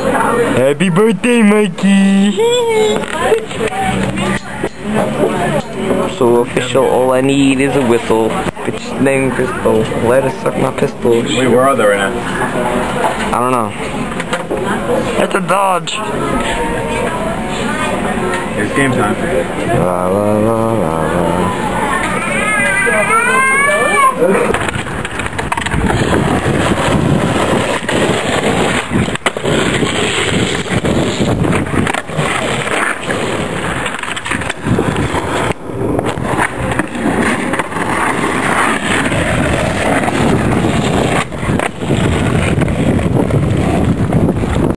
Happy birthday, Mikey! So official, all I need is a whistle. Bitch named Crystal. Let her suck my pistol. Wait, where are they right now? I don't know. It's a Dodge. It's game time. La la la la la.